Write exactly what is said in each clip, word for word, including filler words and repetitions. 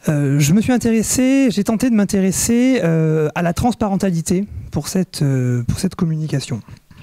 Euh, je me suis intéressé, j'ai tenté de m'intéresser euh, à la transparentalité pour cette, euh, pour cette communication.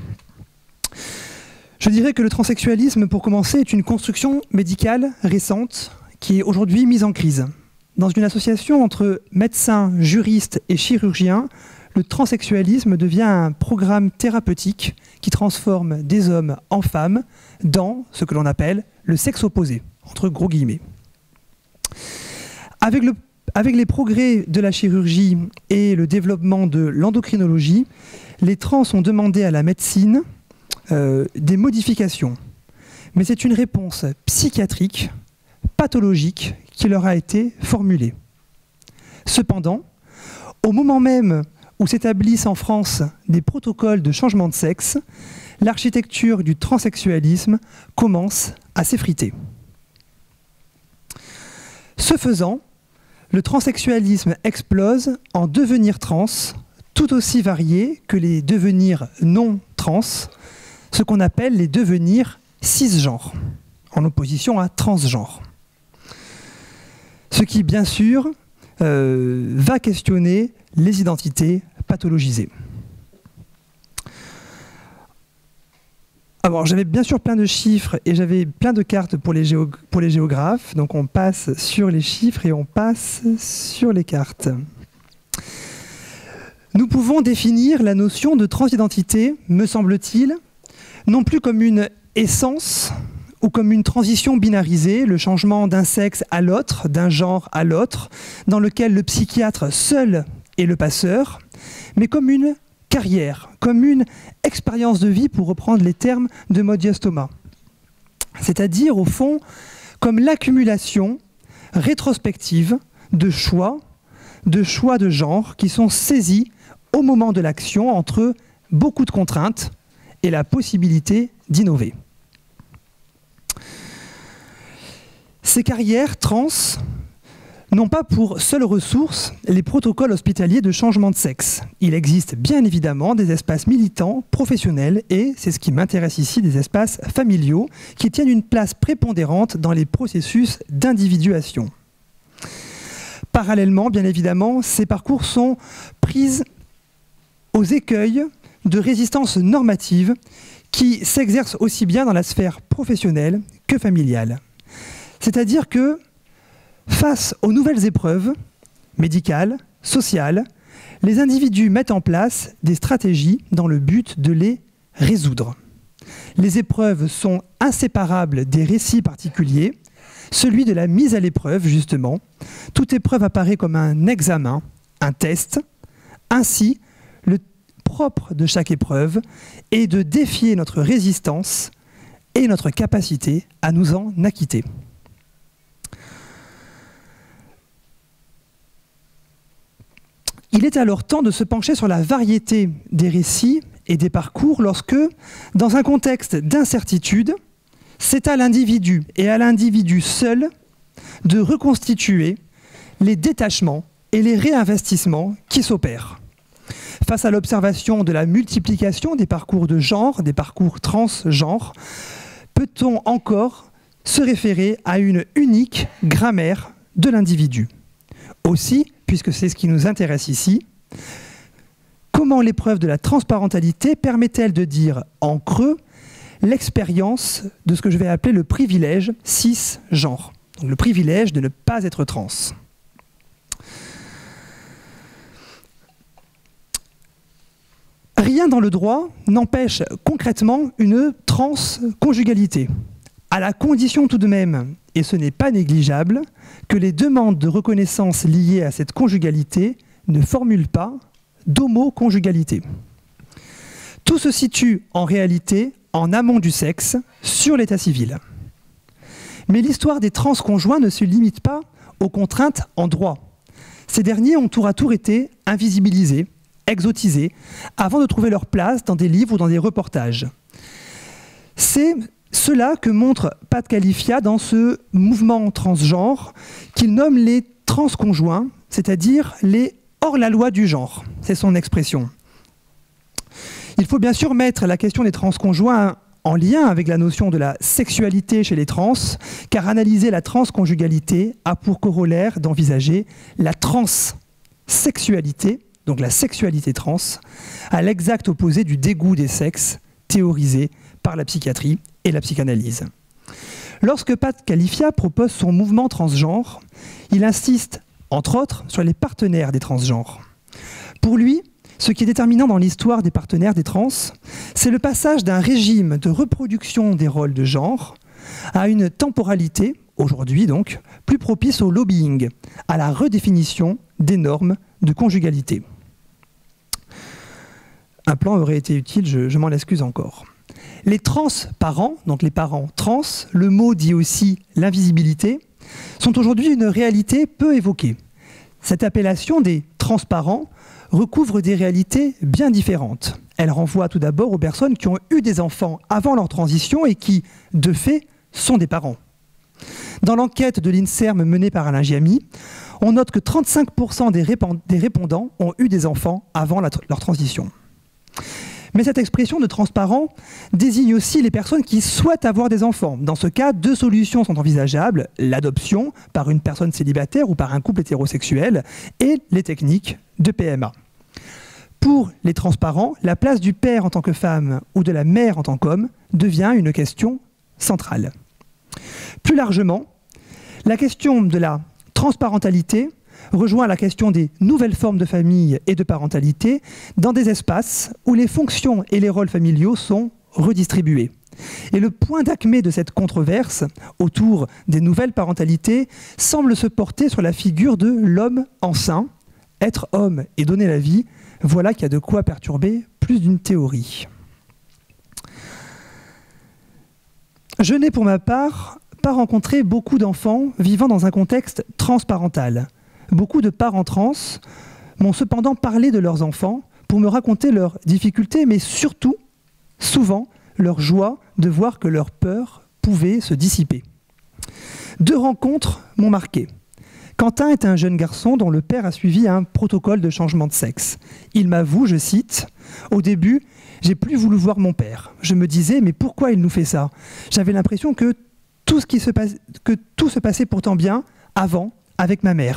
Je dirais que le transsexualisme, pour commencer, est une construction médicale récente qui est aujourd'hui mise en crise. Dans une association entre médecins, juristes et chirurgiens, le transsexualisme devient un programme thérapeutique qui transforme des hommes en femmes dans ce que l'on appelle le sexe opposé, entre gros guillemets. Avec, le, avec les progrès de la chirurgie et le développement de l'endocrinologie, les trans ont demandé à la médecine euh, des modifications. Mais c'est une réponse psychiatrique, pathologique, qui leur a été formulée. Cependant, au moment même où s'établissent en France des protocoles de changement de sexe, l'architecture du transsexualisme commence à s'effriter. Ce faisant, le transsexualisme explose en devenirs trans, tout aussi variés que les devenirs non trans, ce qu'on appelle les devenirs cisgenres, en opposition à transgenres. Ce qui, bien sûr, euh, va questionner les identités pathologisées. Alors, j'avais bien sûr plein de chiffres et j'avais plein de cartes pour les, géo pour les géographes. Donc, on passe sur les chiffres et on passe sur les cartes. Nous pouvons définir la notion de transidentité, me semble-t-il, non plus comme une essence ou comme une transition binarisée, le changement d'un sexe à l'autre, d'un genre à l'autre, dans lequel le psychiatre seul est le passeur, mais comme une carrière, comme une expérience de vie, pour reprendre les termes de Modius Thomas. C'est-à-dire, au fond, comme l'accumulation rétrospective de choix, de choix de genre qui sont saisis au moment de l'action entre beaucoup de contraintes et la possibilité d'innover. Ces carrières trans n'ont pas pour seule ressource les protocoles hospitaliers de changement de sexe. Il existe bien évidemment des espaces militants, professionnels et, c'est ce qui m'intéresse ici, des espaces familiaux qui tiennent une place prépondérante dans les processus d'individuation. Parallèlement, bien évidemment, ces parcours sont pris aux écueils de résistance normative qui s'exercent aussi bien dans la sphère professionnelle que familiale. C'est-à-dire que face aux nouvelles épreuves médicales, sociales, les individus mettent en place des stratégies dans le but de les résoudre. Les épreuves sont inséparables des récits particuliers, celui de la mise à l'épreuve justement. Toute épreuve apparaît comme un examen, un test. Ainsi, le propre de chaque épreuve est de défier notre résistance et notre capacité à nous en acquitter. Il est alors temps de se pencher sur la variété des récits et des parcours lorsque, dans un contexte d'incertitude, c'est à l'individu et à l'individu seul de reconstituer les détachements et les réinvestissements qui s'opèrent. Face à l'observation de la multiplication des parcours de genre, des parcours transgenres, peut-on encore se référer à une unique grammaire de l'individu? Aussi, puisque c'est ce qui nous intéresse ici, comment l'épreuve de la transparentalité permet-elle de dire en creux l'expérience de ce que je vais appeler le privilège cisgenre, donc le privilège de ne pas être trans. Rien dans le droit n'empêche concrètement une transconjugalité, à la condition tout de même, et ce n'est pas négligeable, que les demandes de reconnaissance liées à cette conjugalité ne formulent pas d'homoconjugalité. Tout se situe en réalité en amont du sexe, sur l'état civil. Mais l'histoire des transconjoints ne se limite pas aux contraintes en droit. Ces derniers ont tour à tour été invisibilisés, exotisés, avant de trouver leur place dans des livres ou dans des reportages. C'est cela que montre Pat Califia dans ce mouvement transgenre qu'il nomme les transconjoints, c'est-à-dire les hors-la-loi du genre. C'est son expression. Il faut bien sûr mettre la question des transconjoints en lien avec la notion de la sexualité chez les trans, car analyser la transconjugalité a pour corollaire d'envisager la transsexualité, donc la sexualité trans, à l'exact opposé du dégoût des sexes théorisé par la psychiatrie et la psychanalyse. Lorsque Pat Califia propose son mouvement transgenre, il insiste, entre autres, sur les partenaires des transgenres. Pour lui, ce qui est déterminant dans l'histoire des partenaires des trans, c'est le passage d'un régime de reproduction des rôles de genre à une temporalité, aujourd'hui donc, plus propice au lobbying, à la redéfinition des normes de conjugalité. Un plan aurait été utile, je, je m'en excuse encore. Les transparents, donc les parents trans, le mot dit aussi l'invisibilité, sont aujourd'hui une réalité peu évoquée. Cette appellation des transparents recouvre des réalités bien différentes. Elle renvoie tout d'abord aux personnes qui ont eu des enfants avant leur transition et qui, de fait, sont des parents. Dans l'enquête de l'INSERM menée par Alain Giamy, on note que trente-cinq pour cent des répondants ont eu des enfants avant la, leur transition. Mais cette expression de transparent désigne aussi les personnes qui souhaitent avoir des enfants. Dans ce cas, deux solutions sont envisageables, l'adoption par une personne célibataire ou par un couple hétérosexuel et les techniques de P M A. Pour les transparents, la place du père en tant que femme ou de la mère en tant qu'homme devient une question centrale. Plus largement, la question de la transparentalité rejoint la question des nouvelles formes de famille et de parentalité dans des espaces où les fonctions et les rôles familiaux sont redistribués. Et le point d'acmé de cette controverse autour des nouvelles parentalités semble se porter sur la figure de l'homme enceint. Être homme et donner la vie, voilà qu'il y a de quoi perturber plus d'une théorie. Je n'ai pour ma part pas rencontré beaucoup d'enfants vivant dans un contexte transparental. Beaucoup de parents trans m'ont cependant parlé de leurs enfants pour me raconter leurs difficultés, mais surtout, souvent, leur joie de voir que leur peur pouvait se dissiper. Deux rencontres m'ont marqué. Quentin est un jeune garçon dont le père a suivi un protocole de changement de sexe. Il m'avoue, je cite, « Au début, j'ai plus voulu voir mon père. Je me disais, mais pourquoi il nous fait ça? J'avais l'impression que tout ce qui se passe, que tout se passait pourtant bien avant avec ma mère. »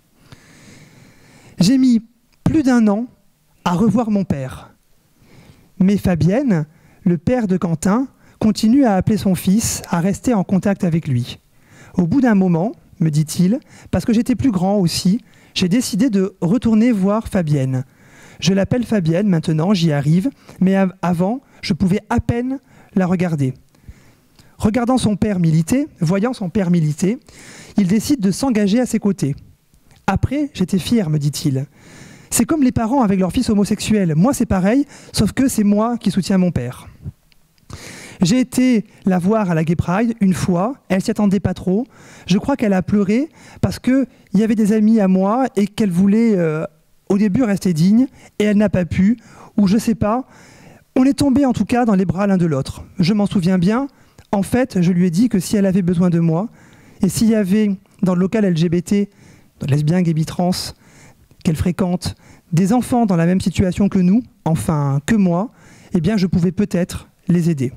J'ai mis plus d'un an à revoir mon père. Mais Fabienne, le père de Quentin, continue à appeler son fils, à rester en contact avec lui. Au bout d'un moment, me dit-il, parce que j'étais plus grand aussi, j'ai décidé de retourner voir Fabienne. Je l'appelle Fabienne maintenant, j'y arrive, mais avant, je pouvais à peine la regarder. Regardant son père militer, voyant son père militer, il décide de s'engager à ses côtés. Après, j'étais fier, me dit-il. C'est comme les parents avec leur fils homosexuel. Moi, c'est pareil, sauf que c'est moi qui soutiens mon père. J'ai été la voir à la Gay Pride une fois, elle s'y attendait pas trop. Je crois qu'elle a pleuré parce qu'il y avait des amis à moi et qu'elle voulait euh, au début rester digne et elle n'a pas pu, ou je sais pas. On est tombés en tout cas dans les bras l'un de l'autre. Je m'en souviens bien. En fait, je lui ai dit que si elle avait besoin de moi et s'il y avait dans le local L G B T lesbiens, gays, bi, trans, qu'elle fréquente, des enfants dans la même situation que nous, enfin que moi, eh bien je pouvais peut-être les aider.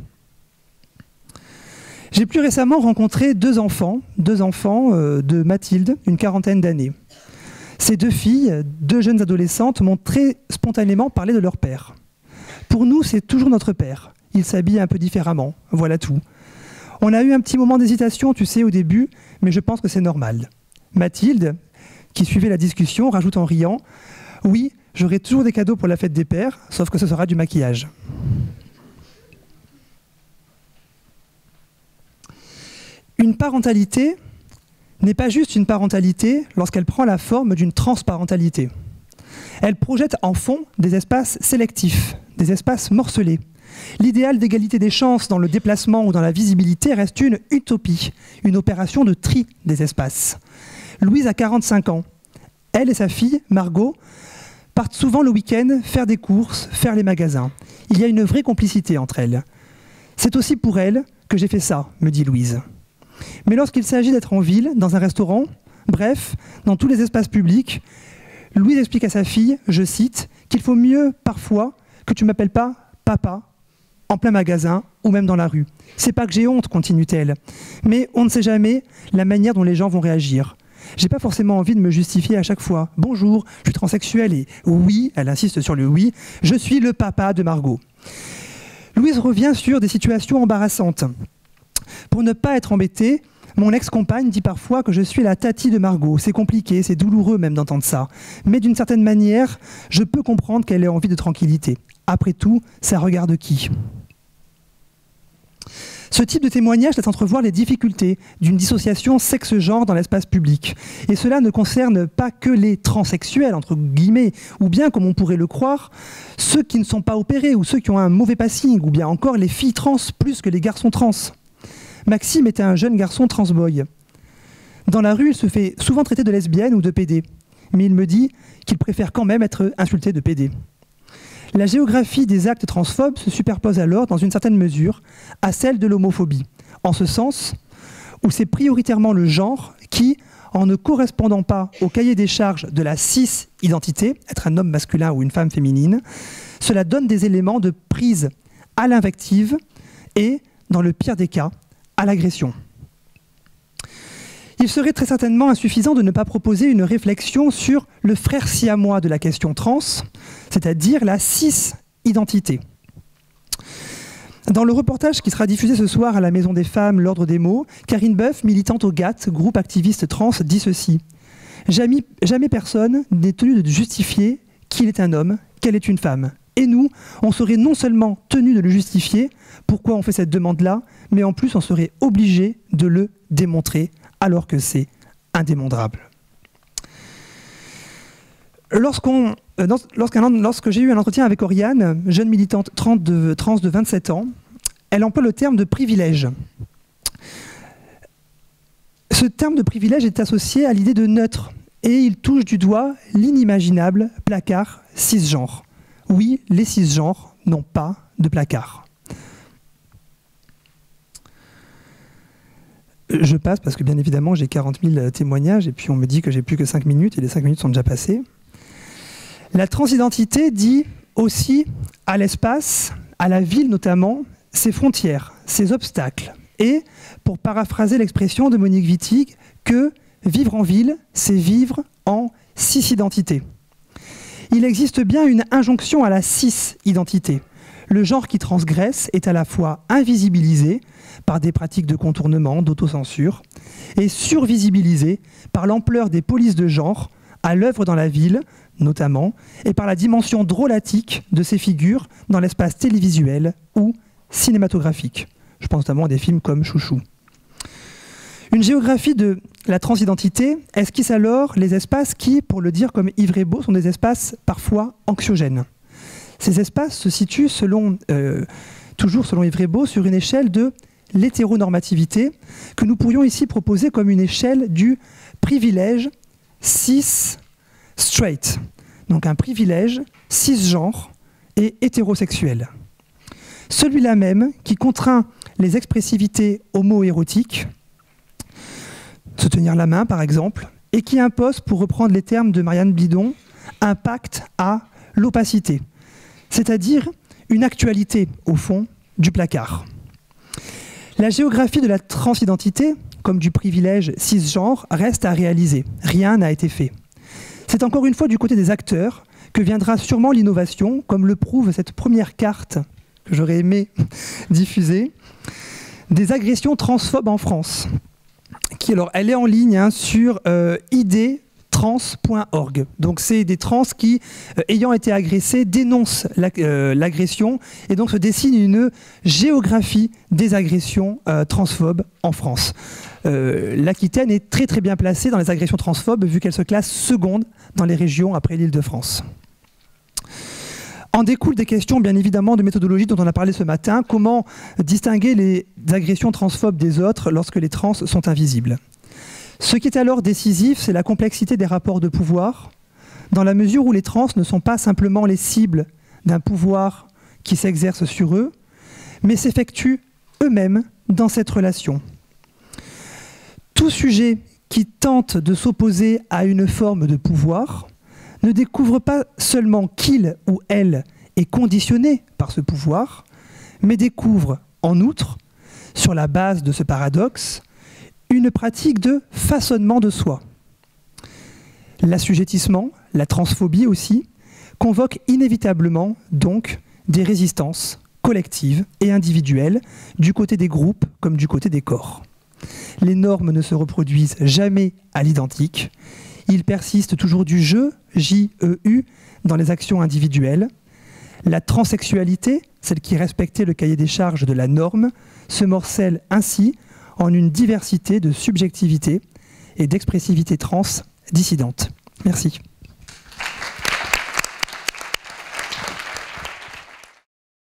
J'ai plus récemment rencontré deux enfants, deux enfants euh, de Mathilde, une quarantaine d'années. Ces deux filles, deux jeunes adolescentes, m'ont très spontanément parlé de leur père. Pour nous, c'est toujours notre père. Il s'habille un peu différemment, voilà tout. On a eu un petit moment d'hésitation, tu sais, au début, mais je pense que c'est normal. Mathilde, qui suivait la discussion, rajoute en riant « Oui, j'aurai toujours des cadeaux pour la fête des pères, sauf que ce sera du maquillage. » Une parentalité n'est pas juste une parentalité lorsqu'elle prend la forme d'une transparentalité. Elle projette en fond des espaces sélectifs, des espaces morcelés. L'idéal d'égalité des chances dans le déplacement ou dans la visibilité reste une utopie, une opération de tri des espaces. Louise a quarante-cinq ans. Elle et sa fille, Margot, partent souvent le week-end faire des courses, faire les magasins. Il y a une vraie complicité entre elles. C'est aussi pour elle que j'ai fait ça, me dit Louise. Mais lorsqu'il s'agit d'être en ville, dans un restaurant, bref, dans tous les espaces publics, Louise explique à sa fille, je cite, qu'il faut mieux parfois que tu ne m'appelles pas papa, en plein magasin ou même dans la rue. C'est pas que j'ai honte, continue-t-elle, mais on ne sait jamais la manière dont les gens vont réagir. J'ai pas forcément envie de me justifier à chaque fois. Bonjour, je suis transsexuelle et oui, elle insiste sur le oui, je suis le papa de Margot. Louise revient sur des situations embarrassantes. Pour ne pas être embêtée, mon ex-compagne dit parfois que je suis la tati de Margot. C'est compliqué, c'est douloureux même d'entendre ça. Mais d'une certaine manière, je peux comprendre qu'elle ait envie de tranquillité. Après tout, ça regarde qui ? Ce type de témoignage laisse entrevoir les difficultés d'une dissociation sexe-genre dans l'espace public. Et cela ne concerne pas que les transsexuels, entre guillemets, ou bien, comme on pourrait le croire, ceux qui ne sont pas opérés, ou ceux qui ont un mauvais passing, ou bien encore les filles trans plus que les garçons trans. Maxime était un jeune garçon transboy. Dans la rue, il se fait souvent traiter de lesbienne ou de pédé. Mais il me dit qu'il préfère quand même être insulté de pédé. La géographie des actes transphobes se superpose alors, dans une certaine mesure, à celle de l'homophobie, en ce sens où c'est prioritairement le genre qui, en ne correspondant pas au cahier des charges de la cis-identité, être un homme masculin ou une femme féminine, cela donne des éléments de prise à l'invective et, dans le pire des cas, à l'agression. Il serait très certainement insuffisant de ne pas proposer une réflexion sur le frère siamois de la question trans, c'est-à-dire la cis-identité. Dans le reportage qui sera diffusé ce soir à la Maison des Femmes, l'Ordre des mots, Karine Boeuf, militante au G A T, groupe activiste trans, dit ceci. Jamais, jamais personne n'est tenu de justifier qu'il est un homme, qu'elle est une femme. Et nous, on serait non seulement tenu de le justifier, pourquoi on fait cette demande-là, mais en plus on serait obligé de le démontrer, alors que c'est indémontrable. Lorsqu'on, euh, lorsqu'un, lorsque j'ai eu un entretien avec Oriane, jeune militante trans de, trans de vingt-sept ans, elle emploie le terme de privilège. Ce terme de privilège est associé à l'idée de neutre, et il touche du doigt l'inimaginable placard cisgenre. Oui, les cisgenres n'ont pas de placard. Je passe parce que bien évidemment j'ai quarante mille témoignages et puis on me dit que j'ai plus que cinq minutes et les cinq minutes sont déjà passées. La transidentité dit aussi à l'espace, à la ville notamment, ses frontières, ses obstacles. Et, pour paraphraser l'expression de Monique Wittig, que vivre en ville, c'est vivre en cis-identité. Il existe bien une injonction à la cis-identité. Le genre qui transgresse est à la fois invisibilisé par des pratiques de contournement, d'autocensure, et survisibilisé par l'ampleur des polices de genre à l'œuvre dans la ville, notamment, et par la dimension drôlatique de ces figures dans l'espace télévisuel ou cinématographique. Je pense notamment à des films comme Chouchou. Une géographie de la transidentité esquisse alors les espaces qui, pour le dire comme Yves Rebaud, sont des espaces parfois anxiogènes. Ces espaces se situent, selon, euh, toujours selon Yves Rebaud, sur une échelle de l'hétéronormativité que nous pourrions ici proposer comme une échelle du privilège cis-straight. Donc un privilège cisgenre et hétérosexuel. Celui-là même qui contraint les expressivités homo-érotiques, se tenir la main par exemple, et qui impose, pour reprendre les termes de Marianne Bidon, un pacte à l'opacité, c'est-à-dire une actualité, au fond, du placard. La géographie de la transidentité, comme du privilège cisgenre, reste à réaliser. Rien n'a été fait. C'est encore une fois du côté des acteurs que viendra sûrement l'innovation, comme le prouve cette première carte que j'aurais aimé diffuser, des agressions transphobes en France. Qui, alors, elle est en ligne hein, sur euh, i d trans point org. Donc c'est des trans qui, euh, ayant été agressés, dénoncent l'agression la, euh, et donc se dessine une géographie des agressions euh, transphobes en France. Euh, L'Aquitaine est très très bien placée dans les agressions transphobes vu qu'elle se classe seconde dans les régions après l'Île-de-France. En découlent des questions bien évidemment de méthodologie dont on a parlé ce matin. Comment distinguer les agressions transphobes des autres lorsque les trans sont invisibles? Ce qui est alors décisif, c'est la complexité des rapports de pouvoir, dans la mesure où les trans ne sont pas simplement les cibles d'un pouvoir qui s'exerce sur eux, mais s'effectuent eux-mêmes dans cette relation. Tout sujet qui tente de s'opposer à une forme de pouvoir ne découvre pas seulement qu'il ou elle est conditionné par ce pouvoir, mais découvre en outre, sur la base de ce paradoxe, une pratique de façonnement de soi. L'assujettissement, la transphobie aussi, convoquent inévitablement donc des résistances collectives et individuelles du côté des groupes comme du côté des corps. Les normes ne se reproduisent jamais à l'identique. Il persiste toujours du jeu, J E U, dans les actions individuelles. La transsexualité, celle qui respectait le cahier des charges de la norme, se morcelle ainsi en une diversité de subjectivités et d'expressivité trans dissidente. Merci.